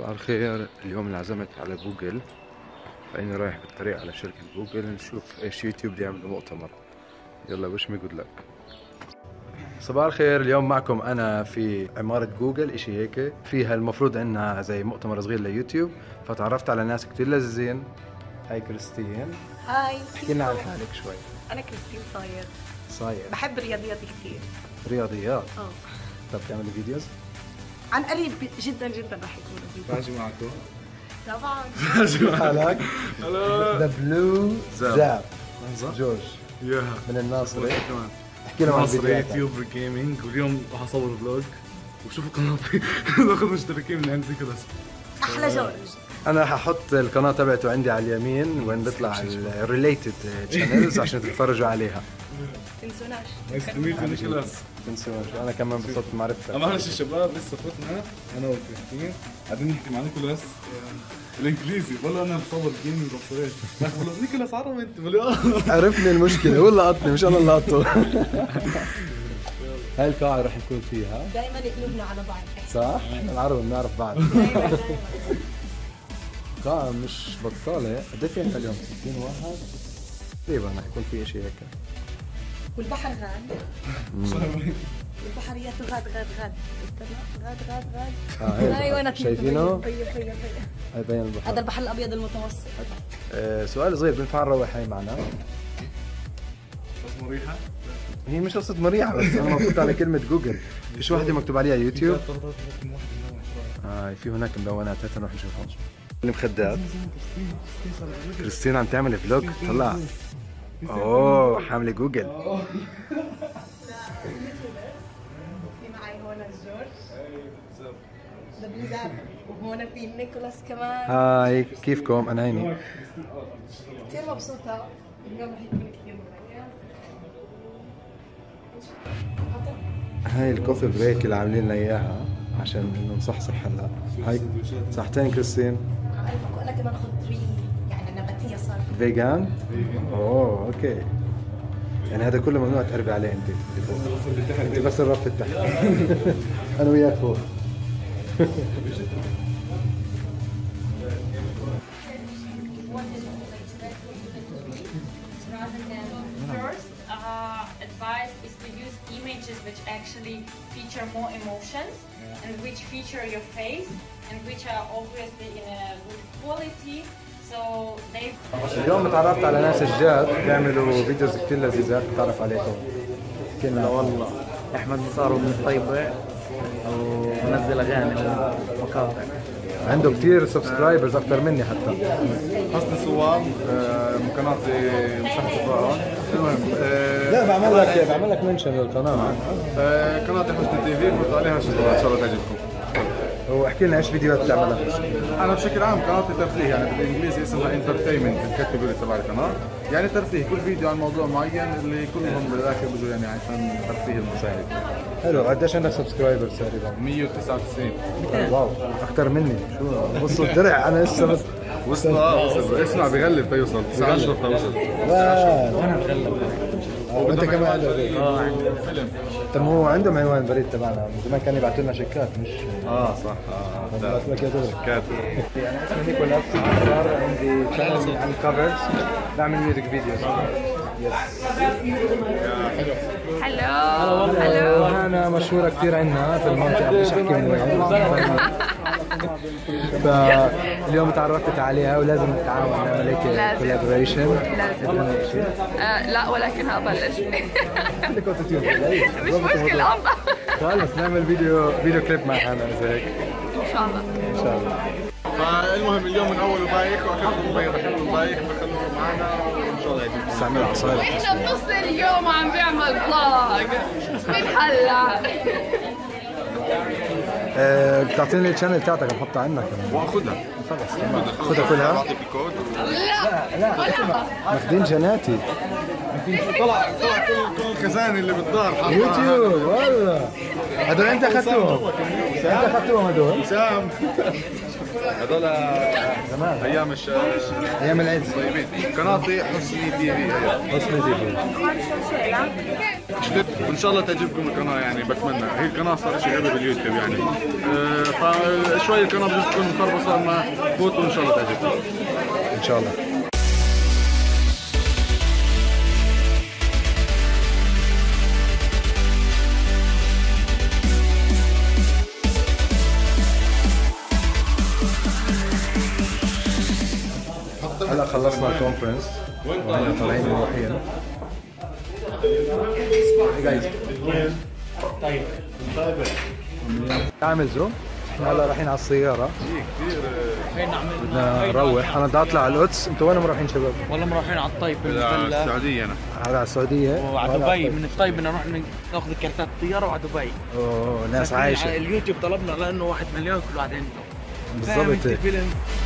صباح الخير. اليوم انعزمت على جوجل، فإني رايح بالطريق على شركة جوجل نشوف ايش يوتيوب بده يعملوا مؤتمر. يلا wish me good luck. صباح الخير. اليوم معكم أنا في عمارة جوجل، إشي هيك فيها المفروض إنها زي مؤتمر صغير ليوتيوب، فتعرفت على ناس كتير لذيذين. هاي كريستين. هاي. احكي لنا عن حالك شوي. أنا كريستين صاير. صاير. بحب الرياضيات كثير. رياضيات؟ طب بتعملي فيديوز؟ عن قريب جدا جدا رح يكونوا فيديوز. ماشي معكم؟ طبعا. شو حالك؟ ذا بلو زاب جورج ياها من الناصري. كمان احكي لهم عن ناصري فيديوهاتك. يوتيوبر جيمنج، واليوم راح اصور فلوج وشوفوا قناتي. ناخذ مشتركين من عندي كذا. أحلى جورج. انا رح احط القناه تبعته عندي على اليمين وين بيطلع الريليتد شانلز عشان تتفرجوا عليها. تنسوناش. نايس تو ميت يو نيكولاس. تنسوش. انا كمان انبسطت بمعرفتك. معلش الشباب، لسه فتنا انا وكريستين قاعدين نحكي مع نيكولاس الانجليزي. بقول له انا بصور جيمنج وبصورش، بقول له نيكولاس عربي انت؟ بقول له عرفني المشكله، هو اللي لقطني مش انا اللي لقطته. هاي القاعه رح نكون فيها دائما قلوبنا على بعض. صح؟ العرب بنعرف بعض. قاعة مش بطالة. قد ايه فيها اليوم؟ 60 واحد تقريبا. رح يكون في شيء هيك. والبحر غاد. والبحريات غاد غاد غاد. غاد غاد غاد. ايوه انا شايفينه؟ هاي بين البحر. هذا البحر الابيض المتوسط. سؤال صغير، بينفع نروح هاي معنا؟ مريحه. هي مش قصة مريحة، بس أنا مفوت على كلمة جوجل، فيش واحدة مكتوب عليها يوتيوب. في هناك مدونات، هات نروح نشوفهم. المخدات. كريستين عم تعمل فلوج، طلع. اوه حاملة جوجل. في معي هون جورج. ذا بلو زاب. وهون في نيكولاس كمان. هاي كيفكم؟ أنا هيني. كثير مبسوطة. اليوم رح يكون كثير مميز. هاي الكوفي بريك اللي عاملين لنا اياها عشان انه نصحصح هلا. هاي صحتين كريستين. انا كمان خضري يعني نباتيه صار. فيجان؟ اوه اوكي. يعني هذا كله ممنوع تقربي عليه انت. انت بس الرف تحت. انا وياك فوق. First advice is to use images which actually feature more emotions and which feature your face and which are obviously in a good quality. So they. اليوم تعرفت على ناس جداد بيعملوا فيديوز كثير لذيذات، بتعرف عليكم. لا والله احمد صار من الطيبه ونزل اغاني ومقاطع. عنده كثير سبسكرايبرز اكثر مني حتى. حسن صواب قناتي مساحه القرآن. المهم لا بعمل لك منشن للقناه. قناتي حسن تي في، فوتوا عليها شوفوها ان شاء الله تعجبكم. واحكي لنا ايش فيديوهات بتعملها. انا بشكل عام قناتي ترفيه، يعني بالانجليزي اسمها انترتينمنت الكاتيجوري تبع القناه، يعني ترفيه، كل فيديو عن موضوع معين اللي كلهم بالاخر بده يعني عشان ترفيه المشاهد. حلو. قديش عندك سبسكرايبرز تقريبا؟ 199. واو اكثر مني. شو وصل الدرع؟ انا لسه بس وصل اسمع بغلب تيوصل 19 توصل. لا انا بغلب. وانت كمان عندك فيلم. طب هو عندهم عنوان البريد تبعنا، من زمان كانوا يبعثوا لنا شيكات مش صح. بس لك يا دغري. كاتب. يعني اسمي نيكولاس، صار عندي شانل عن كفرز، بعمل ميوزك فيديوز. Hello. أنا مشهورة كثير عندنا في المنطقة، مش أحكي من وين. فاليوم تعرفت عليها ولازم نتعاون نعمل هيك كولابوريشن. لازم. لا ولكن هبلش. عندك اوتوتيون؟ مش مشكلة الله. خلص نعمل فيديو كليب مع حالنا زي هيك. ان شاء الله. ان شاء الله. فالمهم اليوم من اوله بايخ واخرته بيض، خلوه بايخ بخلوه معنا وان شاء الله يعجبكم. استعمل عصاير. احنا بنص اليوم عم بيعمل فلوج. بنحلى. بتعطيني الشانل تاعتك نحطها عندنا كمان. واخذها خلص تمام. خذها كلها. بعطيك الكود. لا. ماخذين جناتي. طلع كل الخزانه اللي بالدار حطها. يوتيوب والله. هدول انت اخذتوهم؟ انت اخذتوهم هدول؟ سام. هذول ايام ايام العيد. طيبين. قناتي حسني تي في. حسني تي في. وان شاء الله تعجبكم القناه يعني بتمنى. هي القناه صار شيء غريب باليوتيوب يعني. فشوي القناه بجوز تكون مخربصه ما فوتوا ان شاء الله تعجبكم. ان شاء الله. هلا خلصنا الكونفرنس وهلا طالعين مروحين. طيب عامل زوم. احنا هلا رايحين على السيارة. بدنا نروح. انا بدي اطلع على القدس. انتوا وين مروحين شباب؟ والله مروحين على الطيب السعوديه. انا على السعودية وعلى دبي. من الطيب بدنا نروح ناخذ كرتات الطيارة وعلى دبي. اوه ناس عايشة. اليوتيوب طلبنا لانه 1 مليون كل واحد عنده. بالضبط. فيلم